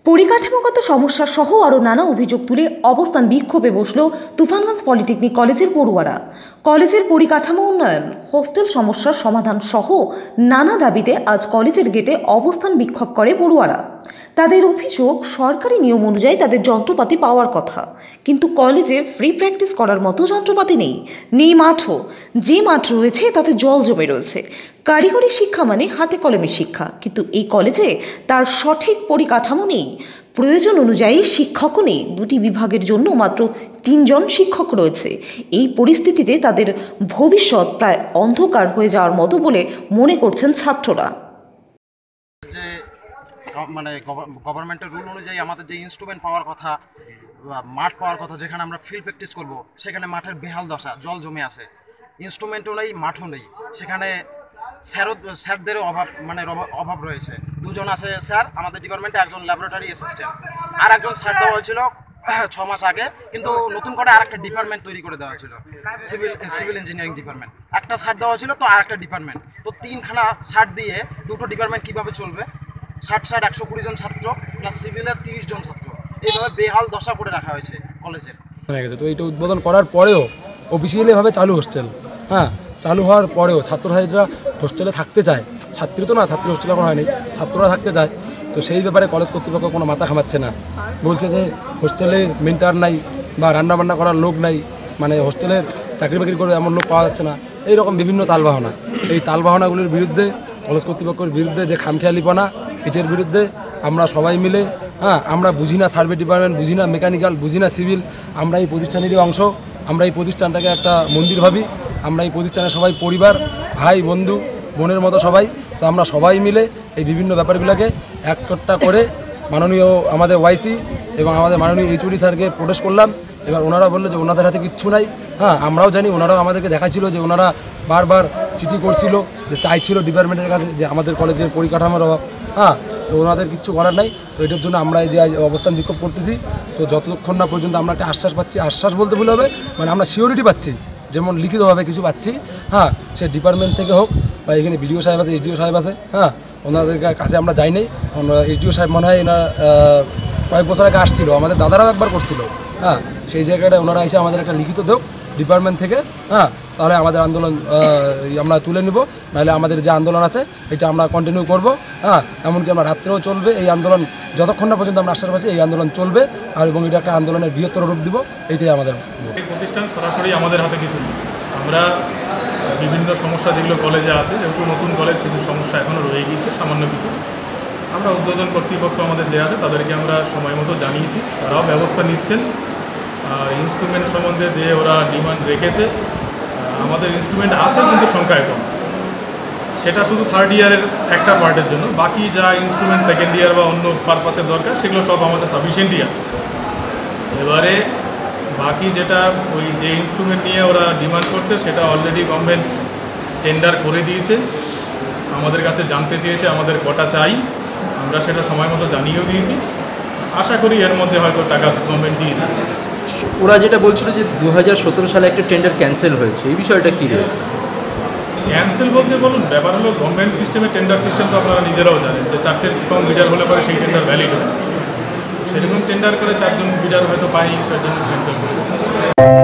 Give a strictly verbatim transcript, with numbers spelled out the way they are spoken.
পরিকাঠামোগত সমস্যা সহ আরও নানা অভিযোগ তুলে অবস্থান বিক্ষোভে বসল তুফানগঞ্জ পলিটেকনিক কলেজের পড়ুয়ারা। কলেজের পরিকাঠামো উন্নয়ন, হোস্টেল সমস্যার সমাধান সহ নানা দাবিতে আজ কলেজের গেটে অবস্থান বিক্ষোভ করে পড়ুয়ারা। তাদের অভিযোগ, সরকারি নিয়ম অনুযায়ী তাদের যন্ত্রপাতি পাওয়ার কথা, কিন্তু কলেজে ফ্রি প্র্যাকটিস করার মতো যন্ত্রপাতি নেই, নেই মাঠও। যে মাঠ রয়েছে তাতে জল জমে রয়েছে। কারিগরি শিক্ষা মানে হাতে কলমের শিক্ষা, কিন্তু এই কলেজে তার সঠিক পরিকাঠামো নেই। প্রয়োজন অনুযায়ী শিক্ষকও নেই। দুটি বিভাগের জন্য মাত্র তিনজন শিক্ষক রয়েছে। এই পরিস্থিতিতে তাদের ভবিষ্যৎ প্রায় অন্ধকার হয়ে যাওয়ার মতো বলে মনে করছেন ছাত্ররা। যে মানে গভর্নমেন্টের রুল অনুযায়ী আমাদের যে ইনস্ট্রুমেন্ট পাওয়ার কথা, মাঠ পাওয়ার কথা, যেখানে আমরা ফিল্ড প্র্যাকটিস করব, সেখানে মাঠের বেহাল দশা, জল জমে আছে, ইনস্ট্রুমেন্টও নেই, মাঠও নেই। সেখানে স্যারও স্যারদেরও অভাব মানে অভাব রয়েছে। দুজন আছে স্যার আমাদের ডিপার্টমেন্টে, একজন ল্যাবরেটরি অ্যাসিস্ট্যান্ট, আর একজন স্যার দেওয়া হয়েছিল ছ মাস আগে, কিন্তু নতুন করে আর একটা ডিপার্টমেন্ট তৈরি করে দেওয়া হয়েছিল, সিভিল সিভিল ইঞ্জিনিয়ারিং ডিপার্টমেন্ট। একটা স্যার দেওয়া হয়েছিল, তো আর একটা ডিপার্টমেন্ট, তো তিনখানা স্যার দিয়ে দুটো ডিপার্টমেন্ট কীভাবে চলবে? ষাট ষাট একশো কুড়ি জন ছাত্র প্লাস সিভিলের তিরিশ জন ছাত্র, এইভাবে বেহাল দশা করে রাখা হয়েছে কলেজের। হয়ে গেছে। তো এইটা উদ্বোধন করার পরেও অফিসিয়ালিভাবে চালু হোস্টেল, হ্যাঁ চালু হওয়ার পরেও ছাত্রছাত্রীরা হোস্টেলে থাকতে চায়। ছাত্রী তো না, ছাত্রী হোস্টেল এখন হয়নি, ছাত্ররা থাকতে চায়। তো সেই ব্যাপারে কলেজ কর্তৃপক্ষ কোনো মাথা ঘামাচ্ছে না। বলছে যে হোস্টেলে মেন্টার নাই বা রান্নাবান্না করার লোক নাই, মানে হোস্টেলে চাকরি বাকরি করে এমন লোক পাওয়া যাচ্ছে না, এইরকম বিভিন্ন তালবাহনা। এই তালবাহনাগুলির বিরুদ্ধে, কলেজ কর্তৃপক্ষের বিরুদ্ধে যে খামখেয়ালিপনা, এটার বিরুদ্ধে আমরা সবাই মিলে, হ্যাঁ আমরা বুঝি না সার্ভে ডিপার্টমেন্ট, বুঝি না মেকানিক্যাল, বুঝি না সিভিল, আমরা এই প্রতিষ্ঠানেরই অংশ। আমরা এই প্রতিষ্ঠানটাকে একটা মন্দির ভাবি। আমরা এই প্রতিষ্ঠানের সবাই পরিবার, ভাই, বন্ধু, বোনের মতো সবাই। তো আমরা সবাই মিলে এই বিভিন্ন ব্যাপারগুলোকে একটা করে মাননীয় আমাদের ওয়াইসি এবং আমাদের মাননীয় এইচওডি স্যারকে প্রোটেস্ট করলাম। এবার ওনারা বললো যে ওনাদের হাতে কিচ্ছু নাই। হ্যাঁ আমরাও জানি, ওনারাও আমাদেরকে দেখাচ্ছিল যে ওনারা বারবার চিঠি করছিল, যে চাইছিল ডিপার্টমেন্টের কাছে যে আমাদের কলেজের পরিকাঠামোর অভাব। হ্যাঁ তো ওনাদের কিচ্ছু করার নাই। তো এটার জন্য আমরা এই যে অবস্থান বিক্ষোভ করতেছি। তো যতক্ষণ না পর্যন্ত আমরা একটা আশ্বাস পাচ্ছি, আশ্বাস বলতে ভুল হবে, মানে আমরা সিওরিটি পাচ্ছি, যেমন লিখিতভাবে কিছু পাচ্ছি, হ্যাঁ সে ডিপার্টমেন্ট থেকে হোক বা এখানে বিডিও সাহেব আছে, এইচডিও সাহেব আছে, হ্যাঁ ওনাদের কাছে আমরা যাই নাই। এইচডিও সাহেব মনে হয় এনার কয়েক বছর আগে আসছিল, আমাদের দাদারাও একবার করছিল। হ্যাঁ সেই জায়গাটায় ওনারা এসে আমাদের একটা লিখিত দেব ডিপার্টমেন্ট থেকে, হ্যাঁ তাহলে আমাদের আন্দোলন আমরা তুলে নিব। নাহলে আমাদের যে আন্দোলন আছে এটা আমরা কন্টিনিউ করব। হ্যাঁ এমনকি আমরা রাত্রেও চলবে এই আন্দোলন, যতক্ষণ না পর্যন্ত আমরা আশ্বাস পাচ্ছি এই আন্দোলন চলবে। আর এবং এটা একটা আন্দোলনের বৃহত্তর রূপ দিব, এইটাই আমাদের। এই প্রতিষ্ঠান সরাসরি আমাদের হাতে কিছু নেই। আমরা বিভিন্ন সমস্যা যেগুলো কলেজে আছে, যেহেতু নতুন কলেজ, কিছু সমস্যা এখনও রয়ে গিয়েছে সামান্য কিছু। আমরা উদ্বোধন কর্তৃপক্ষ আমাদের যে আছে তাদেরকে আমরা সময় মতো জানিয়েছি, তারাও ব্যবস্থা নিচ্ছেন। আর ইনস্ট্রুমেন্ট সম্বন্ধে যে ওরা ডিমান্ড রেখেছে, আমাদের ইনস্ট্রুমেন্ট আছে কিন্তু সংখ্যায় কম। সেটা শুধু থার্ড ইয়ারের একটা পার্টের জন্য, বাকি যা ইনস্ট্রুমেন্ট সেকেন্ড ইয়ার বা অন্য পারপাসের দরকার সেগুলো সব আমাদের সাফিসিয়েন্টই আছে। এবারে বাকি যেটা ওই যে ইনস্ট্রুমেন্ট নিয়ে ওরা ডিমান্ড করছে সেটা অলরেডি গভর্নমেন্ট টেন্ডার করে দিয়েছে। আমাদের কাছে জানতে চেয়েছে আমাদের কটা চাই, আমরা সেটা সময় মতো জানিয়েও দিয়েছি। আশা করি এর মধ্যে হয়তো টাকা গভর্নমেন্ট দিয়ে দেবে। ওরা যেটা বলছিল যে দু হাজার সতেরো সালে একটা টেন্ডার ক্যান্সেল হয়েছে, এই বিষয়টা কী রয়েছে? ক্যান্সেল বলতে বলুন, ব্যাপার হলো গভর্নমেন্ট সিস্টেমে টেন্ডার সিস্টেম তো আপনারা নিজেরাও জানেন যে চারটে কম বিডার হলে পরে সেই টেন্ডার ভ্যালিড হয়। সেরকম টেন্ডার করে চারজন বিডার হয়তো পাই, সেজন্য ক্যান্সেল করেছে।